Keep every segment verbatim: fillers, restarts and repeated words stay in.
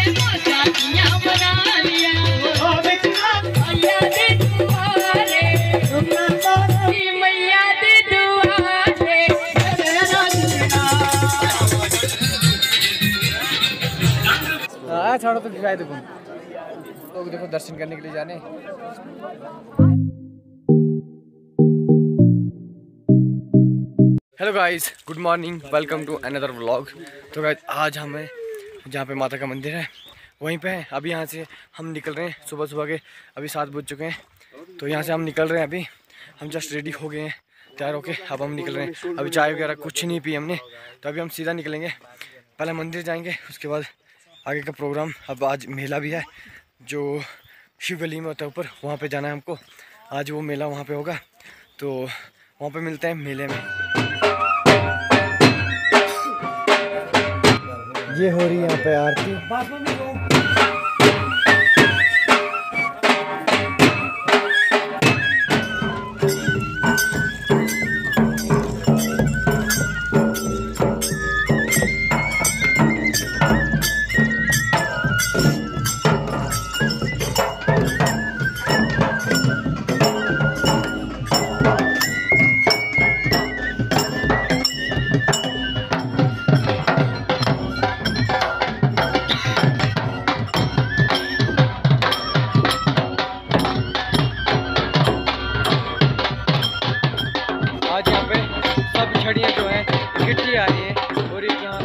छोड़ो तो दिखाई देखो लोग देखो दर्शन करने के लिए जाने। Hello guys, good morning, welcome to another vlog. तो गाइस आज हमें जहाँ पे माता का मंदिर है वहीं पे है। अभी यहाँ से हम निकल रहे हैं सुबह सुबह के, अभी सात बज चुके हैं। तो यहाँ से हम निकल रहे हैं। अभी हम जस्ट रेडी हो गए हैं, तैयार होके अब हम निकल रहे हैं। अभी चाय वगैरह कुछ नहीं पी हमने, तो अभी हम सीधा निकलेंगे। पहले मंदिर जाएंगे, उसके बाद आगे का प्रोग्राम। अब आज मेला भी है जो शिव गली में होता है ऊपर, वहाँ पे जाना है हमको। आज वो मेला वहाँ पे होगा, तो वहाँ पे मिलते हैं मेले में। ये हो रही है यहाँ पे आरती। आज यहाँ पे सब छड़ियाँ जो हैं इकट्ठी आ रही है और एक यहाँ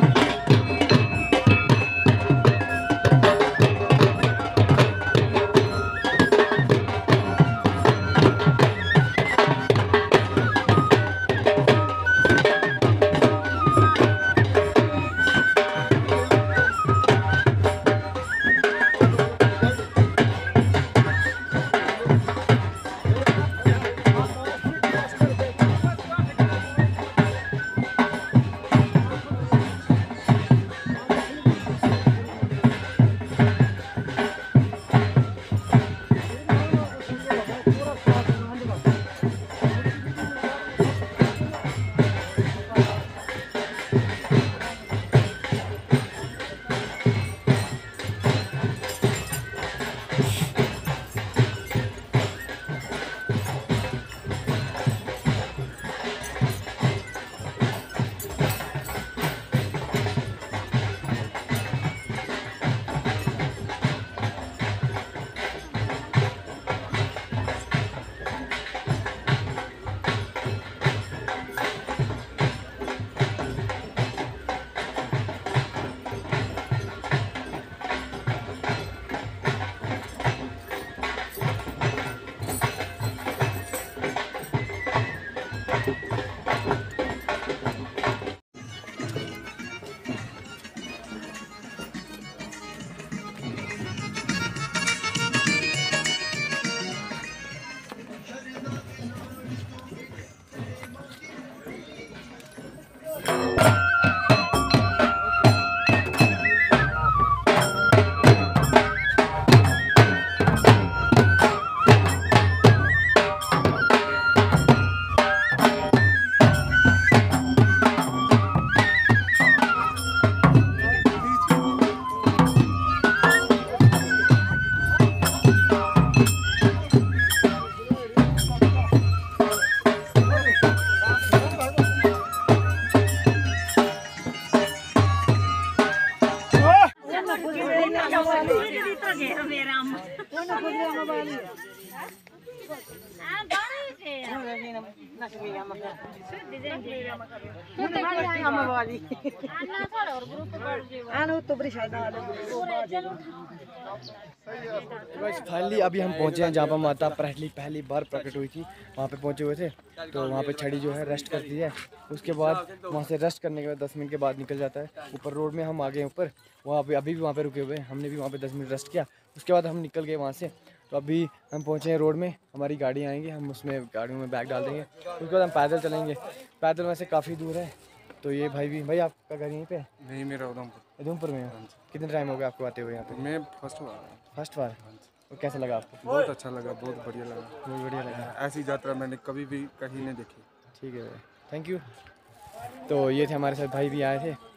फाइनली अभी हम पहुंचे हैं जहाँ पर माता पहली पहली बार प्रकट हुई थी। वहाँ पे पहुंचे हुए थे, तो वहाँ पे छड़ी जो है रेस्ट करती है। उसके बाद वहाँ से रेस्ट करने के बाद दस मिनट के बाद निकल जाता है ऊपर रोड में। हम आ गए ऊपर, वहाँ पे अभी भी वहाँ पे रुके हुए हैं। हमने भी वहाँ पे दस मिनट रेस्ट किया, उसके बाद हम निकल गए वहाँ से। तो अभी हम पहुँचे हैं रोड में, हमारी गाड़ी आएंगी, हम उसमें गाड़ियों में बैग डाल देंगे। उसके बाद हम पैदल चलेंगे। पैदल वैसे काफ़ी दूर है। तो ये भाई भी, भाई आपका घर यहीं पे? नहीं, मेरा उधमपुर। उधमपुर में है। कितने टाइम हो गया आपको आते हुए यहाँ पे? मैं फर्स्ट बार फर्स्ट बार। तो कैसा लगा आपको? बहुत अच्छा लगा, बहुत बढ़िया लगा, बहुत बढ़िया लगा। ऐसी यात्रा मैंने कभी भी कहीं नहीं देखी। ठीक है भाई, थैंक यू। तो ये थे हमारे साथ भाई भी आए थे,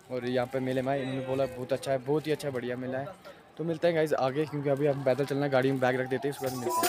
और यहाँ पे मेले में आए, इन्होंने बोला बहुत अच्छा है, बहुत ही अच्छा बढ़िया मेला है। तो मिलते हैं गाइस आगे, क्योंकि अभी हम पैदल चलना, गाड़ी में बैग रख देते हैं, उसके बाद मिलते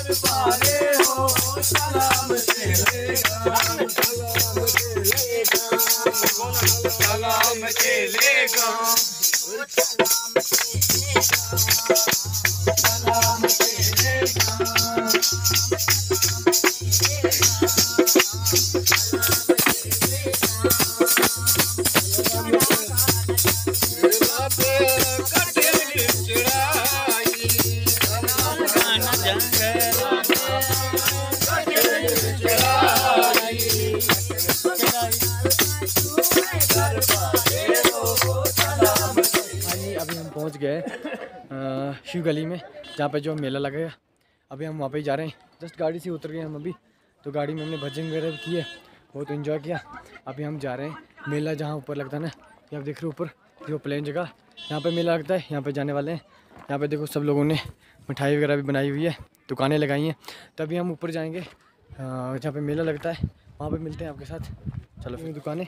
अभी हम पहुंच गए शिव गली में, जहाँ पे जो मेला लगेगा। अभी हम वहाँ पे ही जा रहे हैं, जस्ट गाड़ी से उतर गए हम अभी। तो गाड़ी में हमने भजन वगैरह किए, बहुत इन्जॉय किया। अभी हम जा रहे हैं मेला जहाँ ऊपर लगता है ना, ये आप देख रहे हो ऊपर जो प्लेन जगह, यहाँ पे मेला लगता है, यहाँ पे जाने वाले हैं। यहाँ पे देखो सब लोगों ने मिठाई वगैरह भी बनाई हुई है, दुकानें लगाई हैं। तभी हम ऊपर जाएंगे जहाँ पे मेला लगता है, वहाँ पे मिलते हैं आपके साथ। चलो फिर दुकानें।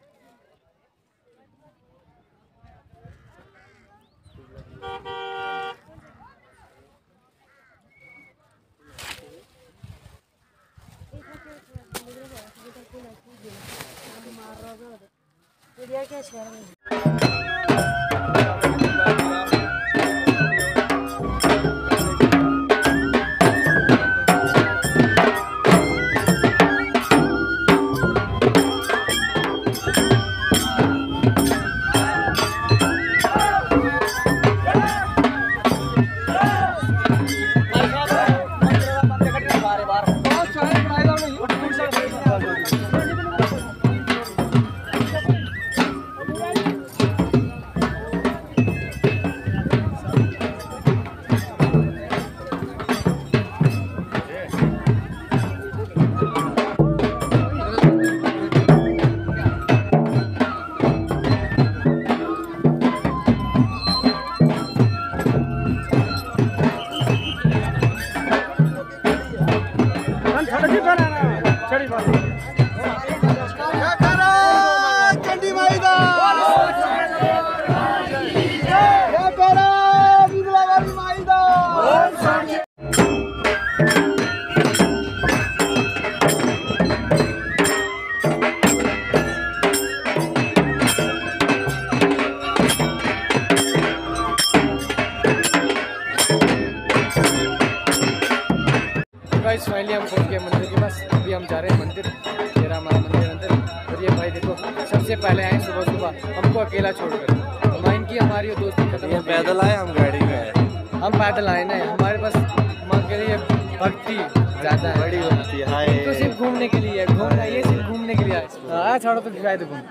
गाइस फाइनली हम पहुंच गए मंदिर के पास। अभी हम जा रहे हैं मंदिर, तेरा हमारा मंदिर अंदर। और ये भाई देखो सबसे पहले आए सुबह सुबह, हमको अकेला छोड़कर। माँ इनकी हमारी दोस्ती खत्म। ये पैदल आए, हम गाड़ी में आए। हम पैदल आए ना, हमारे पास माँ के लिए भक्ति ज़्यादा है, बड़ी भक्ति है। तो सिर्फ घूमने के लिए घूमना, ये सिर्फ घूमने के लिए आए। हाँ छोड़ो तो दिखाई दो घूम।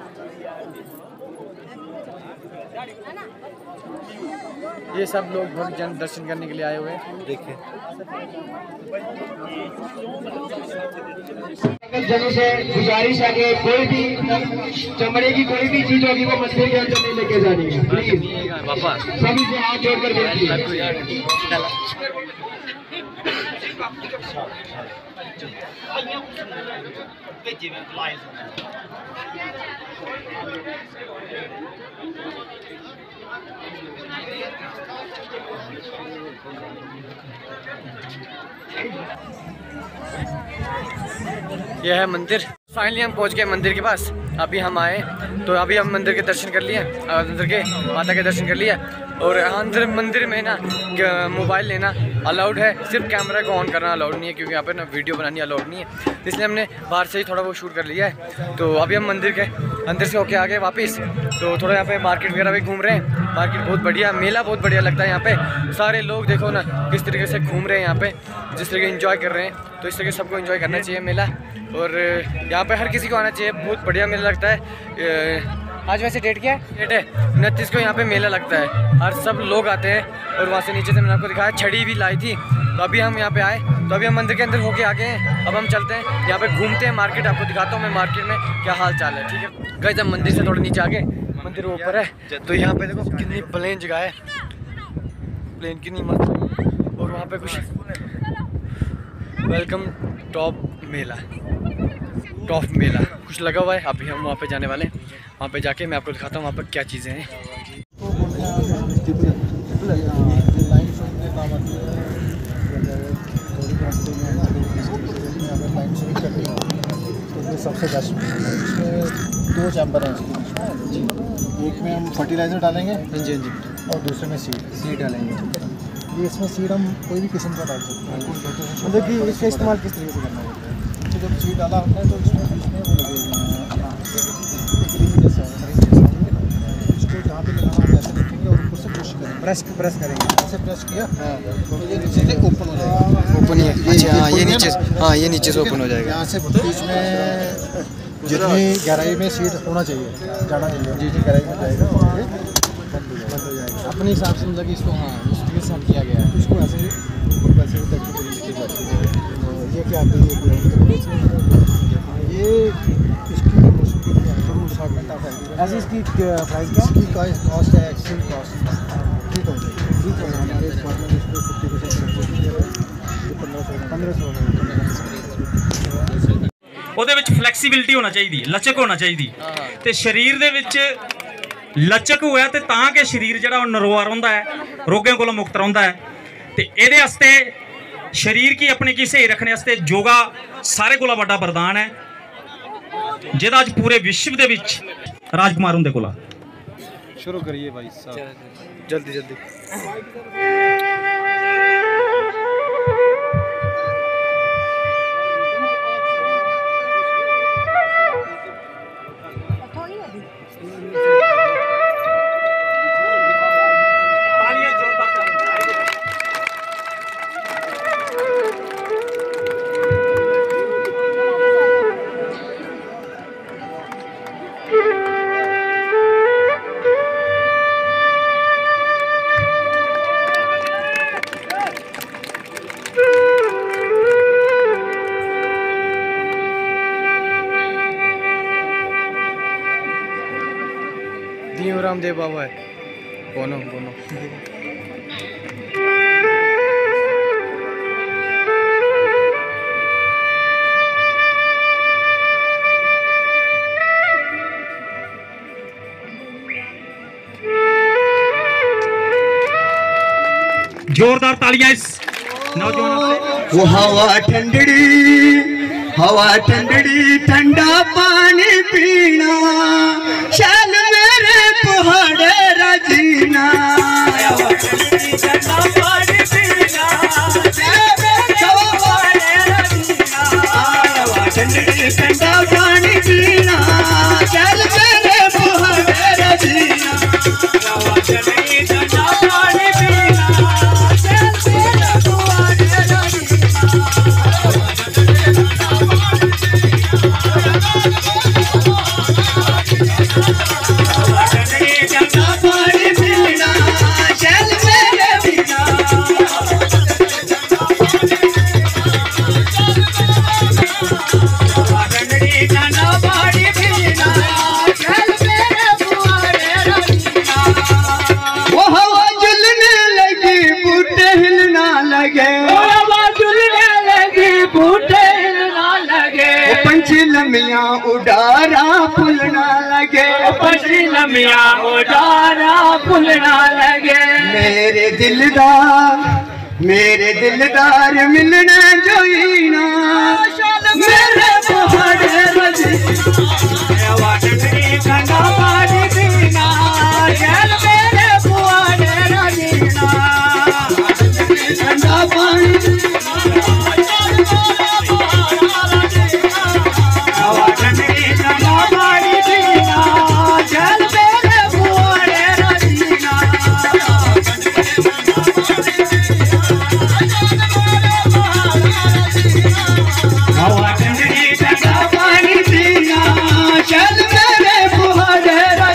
ये सब लोग भक्त जन दर्शन करने के लिए आए हुए हैं। देखिए जनों से गुजारिश है कि कोई भी चमड़े की कोई भी चीज होगी वो मंदिर के अंदर नहीं लेके जानी है, प्लीज सभी से हाथ जोड़कर विनती है। यह है मंदिर। फाइनली हम पहुंच गए मंदिर के पास। अभी हम आए तो अभी हम मंदिर के दर्शन कर लिए, अंदर के माता के दर्शन कर लिए। और अंदर मंदिर में ना मोबाइल लेना अलाउड है, सिर्फ कैमरा को ऑन करना अलाउड नहीं है, क्योंकि यहाँ पे ना वीडियो बनानी अलाउड नहीं है। इसलिए हमने बाहर से ही थोड़ा वो शूट कर लिया है। तो अभी हम मंदिर के अंदर से होके आ गए वापस। तो थोड़ा यहाँ पे मार्केट वगैरह भी घूम रहे हैं। मार्केट बहुत बढ़िया, मेला बहुत बढ़िया लगता है यहाँ पे। सारे लोग देखो ना किस तरीके से घूम रहे हैं यहाँ पे, जिस तरीके इन्जॉय कर रहे हैं। तो इस तरीके सबको इन्जॉय करना चाहिए मेला, और यहाँ पे हर किसी को आना चाहिए। बहुत बढ़िया मेला लगता है। आज वैसे डेट क्या है? डेट है उनतीस को यहाँ पे मेला लगता है, हर सब लोग आते हैं। और वहाँ से नीचे से मैंने आपको दिखाया, छड़ी भी लाई थी। तो अभी हम यहाँ पे आए, तो अभी हम मंदिर के अंदर होके आ गए हैं। अब हम चलते हैं यहाँ पे घूमते हैं, मार्केट आपको दिखाता हूँ मैं मार्केट में क्या हाल चाल है। ठीक है गाइस, हम मंदिर से थोड़ा नीचे आ गए, मंदिर ऊपर है। तो यहाँ पे देखो कितनी प्लेन जगह है, प्लेन कितनी मस्त है। और वहाँ पे कुछ वेलकम टॉप मेला, टॉप मेला कुछ लगा हुआ है। अभी हम वहाँ पे जाने वाले हैं। वहाँ पे जाके मैं आपको दिखाता हूँ वहाँ पर क्या चीज़ें हैं। तो ये सबसे बेस्ट इसमें दो चैम्बर हैं इसकी, एक में हम फर्टिलाइज़र डालेंगे हाँ जी हाँ जी, और दूसरे में सीड सीड डालेंगे। ये इसमें सीड हम कोई भी किस्म का डाल सकते हैं, मतलब कि इसका इस्तेमाल किस तरीके से करना होता है। तो जब सीड डाला होता है तो इसमें इसमें वो लगे जैसा इसको जहाँ पे लगाना हम ऐसे रखेंगे और ऊपर से पुश करेंगे, प्रेस प्रेस करेंगे, ऐसे प्रेस किया तो ये नीचे से ओपन हो जाएगा। ओपन ही है, अच्छा हाँ ये नीचे, हाँ ये नीचे से ओपन हो जाएगा। यहाँ से बीच में जितनी गहराई में सीड होना चाहिए जाना चाहिए जितनी गहराई में जाएगा और ये बंद हो जाएगा अपने हिसाब से, मतलब कि इसको हाँ इसके साथ किया गया है। इसको ऐसे वैसे ये क्या आती है ये इसकी ऐसे इसकी प्राइस क्या इसकी कॉस्ट है, actual cost three thousand three thousand हमारे डिपार्टमेंट इसको फिफ्टी परसेंट पंद्रह सौ पंद्रह सौ ਉਹਦੇ ਵਿੱਚ ਫਲੈਕਸੀਬਿਲਿਟੀ ਹੋਣਾ ਚਾਹੀਦੀ, ਲਚਕ ਹੋਣਾ ਚਾਹੀਦੀ ਤੇ ਸਰੀਰ ਦੇ ਵਿੱਚ ਲਚਕ ਹੋਇਆ ਤੇ ਤਾਂ ਕਿ ਸਰੀਰ ਜਿਹੜਾ ਉਹ ਨਰਵਾ ਰਹਿੰਦਾ ਹੈ, ਰੋਗਾਂ ਕੋਲੋਂ ਮੁਕਤ ਰਹਿੰਦਾ ਹੈ। ਤੇ ਇਹਦੇ ਵਾਸਤੇ ਸਰੀਰ ਕੀ ਆਪਣੇ ਕੀ ਸਹੀ ਰੱਖਣੇ ਵਾਸਤੇ ਯੋਗਾ ਸਾਰੇ ਕੋਲੋਂ ਵੱਡਾ ਵਰਦਾਨ ਹੈ, ਜਿਹਦਾ ਅੱਜ ਪੂਰੇ ਵਿਸ਼ਵ ਦੇ ਵਿੱਚ ਰਾਜਕੁਮਾਰ ਹੁੰਦੇ ਕੋਲ शुरू करिए भाई साहब, जल्दी जल्दी। रामदेव बाबा है, बोनो बोनो। जोरदार तालियां इस नौजवान। वो हवा ठंडड़ी हवा ठंडड़ी ठंडा पानी पीना शाल मेरे पहाड़ राजीना, हवा ठंडड़ी ठंडा पानी पीना हवा ठंडड़ी ठंडा पानी पीना शाल मेरे पहाड़ राजीना, हवा ठंडड़ी ठंडा पानी पीना शाल मेरे पहाड़ लमिया उडारा फुलना लगे, पछी लमिया उडारा फुलना लगे, मेरे दिलदार मेरे दिलदार मिलना जोईना मेरे पहाड़ हवा ठंडड़ी ठंडा पानी पीना चल मेरे पहाड़ राजीना, ठंडा पानी हवा ठंडड़ी ठंडा पानी पीना चल मेरे फुहारे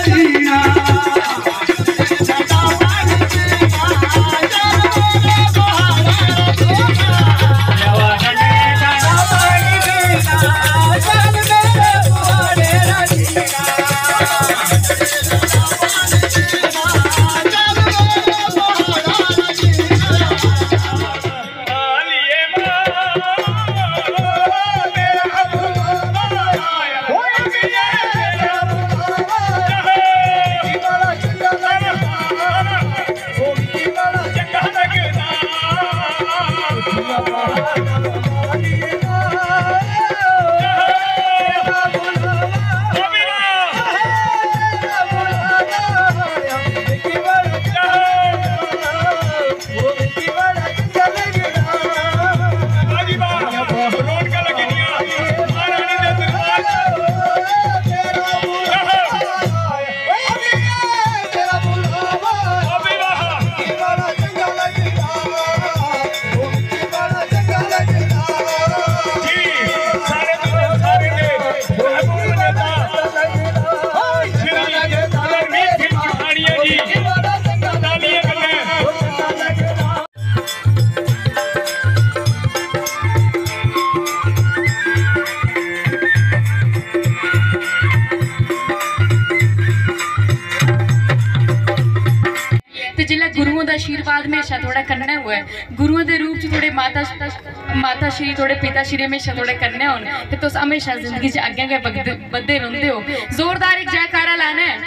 गुरुओं का आशीर्वाद हमेशा थोड़ा करना हुआ है, गुरुओं के रूप थोड़े माता माता श्री थोड़े पिता श्री हमेशा थोड़े करने होन ते तुस हमेशा जिंदगी च अग्गे गै बधदे रहिंदे हो। जोरदार एक जयकारा लाना है,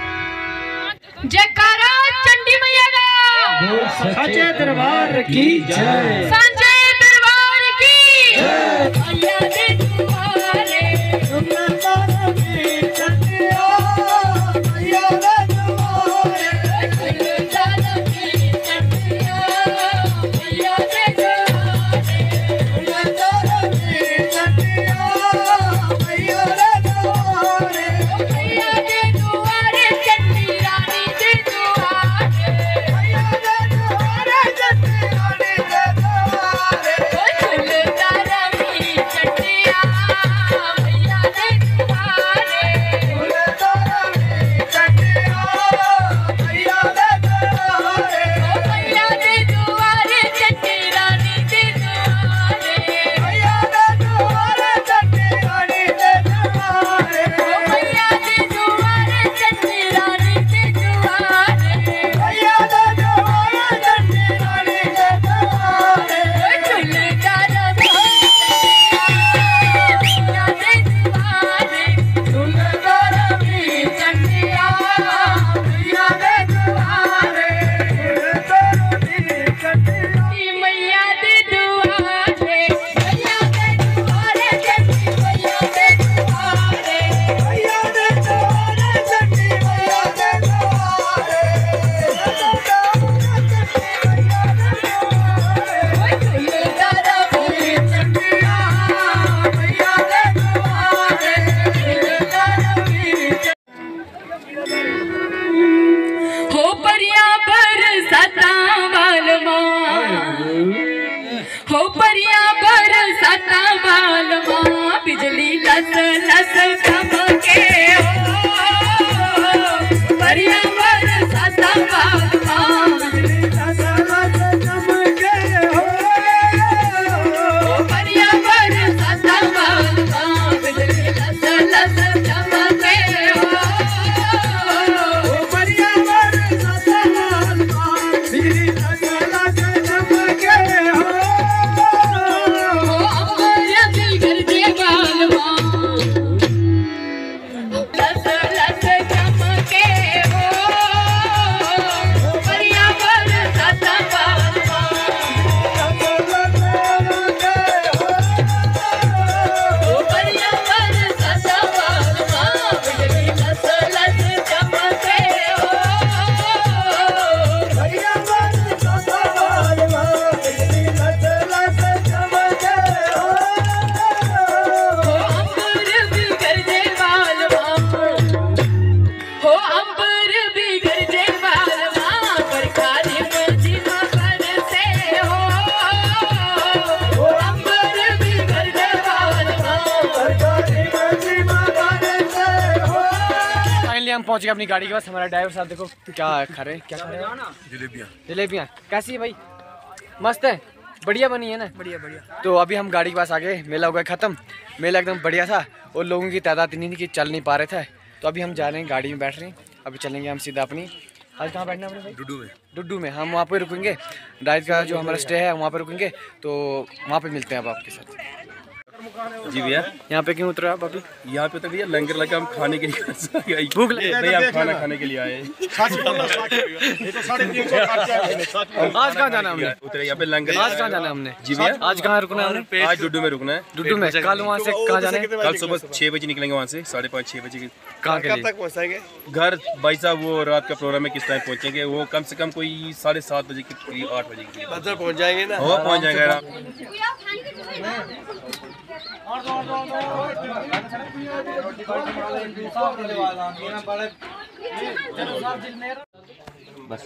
जयकारा चंडी मैया का, सच्चे दरबार की जय, सांचे दरबार की मैया दे दुआरे हो परिया बरसाता बालवा बिजली लस लस चमके हो, परिया बरसाता बालवा बिजली लस लस चमके हो, परिया बरसाता बालवा बिजली लस लस चमके हो, परिया बरसाता बालवा बिजली लस लस चमके हो। हम पहुंच गए अपनी गाड़ी के पास। हमारा ड्राइवर साहब देखो क्या खा रहे हैं, क्या खा रहे हैं? जलेबियाँ। जलेबियाँ कैसी है भाई? मस्त है, बढ़िया बनी है ना? बढ़िया बढ़िया। तो अभी हम गाड़ी के पास आ गए, मेला हो गया ख़त्म। मेला एकदम बढ़िया था और लोगों की तादाद इतनी थी कि चल नहीं पा रहे थे। तो अभी हम जा रहे हैं, गाड़ी में बैठ रहे हैं, अभी चलेंगे हम सीधा अपनी। आज कहाँ बैठना है भाई? डुड्डू में। डुड्डू में हम वहाँ पर रुकेंगे, रात का जो हमारा स्टे है वहाँ पर रुकेंगे, तो वहाँ पर मिलते हैं अब आपके साथ। जी भैया, यहाँ पे क्यों उतरे आप अभी? यहाँ पे तो भैया लंगर लगा, हम खाने के लिए भूख लगी भैया, हम खाना खाने के लिए आए। आज कहाँ जाना हमने? उतरे यहाँ पे लंगर। आज कहाँ जाना हमने? जी भैया, आज कहाँ रुकना है हमने? आज डुड्डू में रुकना है। डुड्डू में। कल वहाँ से कहाँ जाना है? कल सुबह छः बजे निकलेंगे वहाँ से, साढ़े पाँच छः बजे। कहाँ के लिए? तक पहुँचाएंगे घर? भाई साहब वो रात का प्रोग्राम है, किस टाइम पहुँचेंगे? वो कम से कम कोई साढ़े सात बजे के करीब, आठ बजे के करीब पहुँच जाएंगे ना। वो पहुँच जाएंगे। बस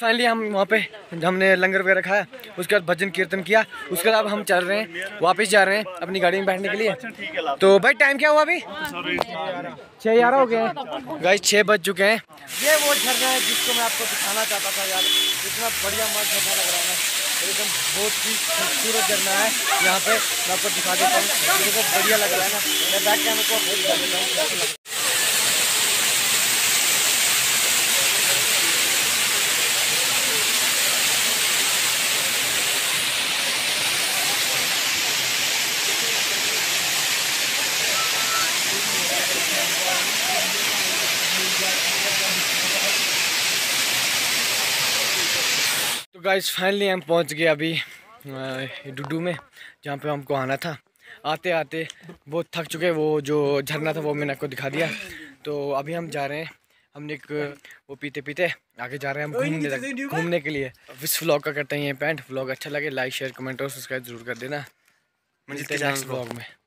फाइनली हम वहाँ पे हमने लंगर वगैरह खाया, उसके बाद भजन कीर्तन किया, उसके बाद हम चल रहे हैं वापस जा रहे हैं अपनी गाड़ी में बैठने के लिए। तो भाई टाइम क्या हुआ अभी? छः ग्यारह हो गए हैं गाइस, छः बज चुके हैं। ये वो झरना है जिसको मैं आपको दिखाना चाहता था यार, इतना बढ़िया मस्त झरना लग रहा है ना, एकदम बहुत ही खूबसूरत झरना है। यहाँ पे मैं आपको दिखा देता हूँ, मुझे बहुत बढ़िया लग रहा है ना, मैं बैक कैमरे को बहुत दिखा देता हूँ। तो गाइस फाइनली हम पहुंच गए अभी डुडू में, जहाँ पे हमको आना था। आते आते बहुत थक चुके, वो जो झरना था वो मैंने आपको दिखा दिया। तो अभी हम जा रहे हैं, हमने एक वो पीते पीते आगे जा रहे हैं हम घूमने घूमने के लिए। इस व्लॉग का करते हैं ये पेंट। व्लॉग अच्छा लगे लाइक शेयर कमेंट और सब्सक्राइब जरूर कर देना। मिलते हैं नेक्स्ट व्लॉग में।